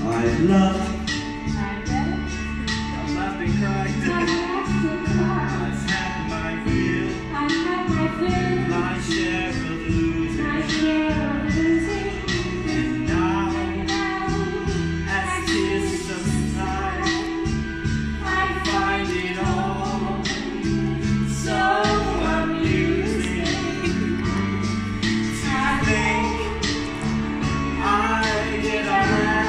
I've loved, I've laughed and cried, I've had my fill, my share of losing, and now, as tears subside, I find it all so amusing to think I did all that.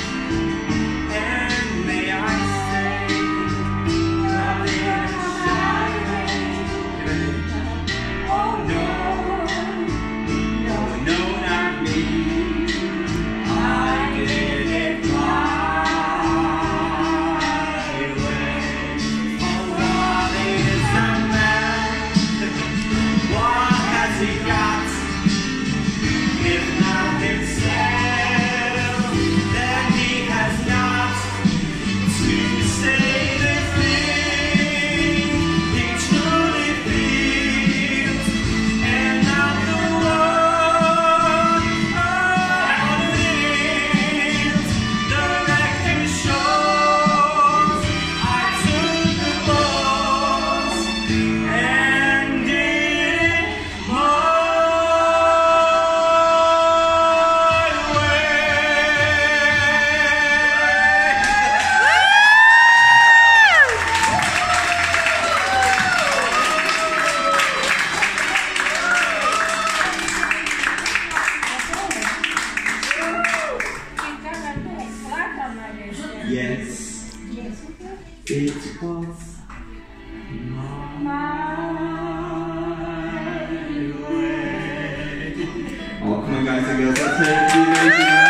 Yes, it was my way. Oh, come on guys and girls, let's